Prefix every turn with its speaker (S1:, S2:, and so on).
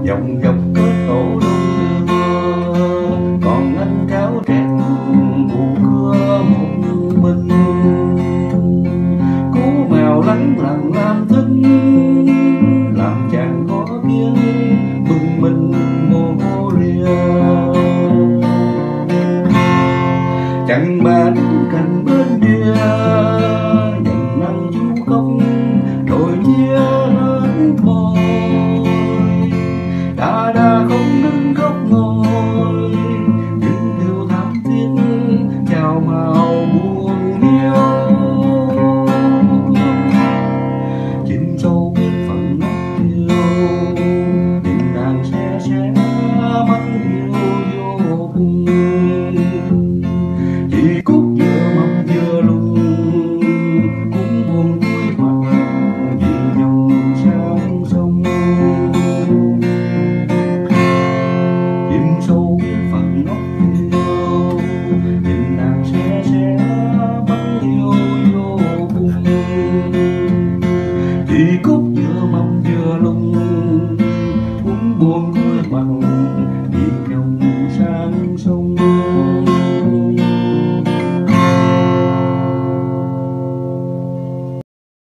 S1: dòng dọc kết tổ đông đưa, còn anh cáo trẹt cụ cưa một mình. Cú mèo lắng lặng làm thinh, làm chàng có biết bừng mình mồ lia. Chẳng bán cành bên đia, nhìn nắng chú cốc đôi nhía hết môi. Đã không đứng khóc ngồi, những điều thắm thiết chào màu buồn yêu. Chim sâu biết phận ngóc yêu, tình nàng sẽ mắt yêu vô cùng. Chỉ cúc vừa mầm vừa lùng, cũng buồn cuối mặt vì dòng sang sông. Chim sâu biết phận ngóc yêu, tình nàng sẽ mắt yêu vô cùng. Chỉ cúc vừa mầm vừa lùng, cũng buồn cuối mặt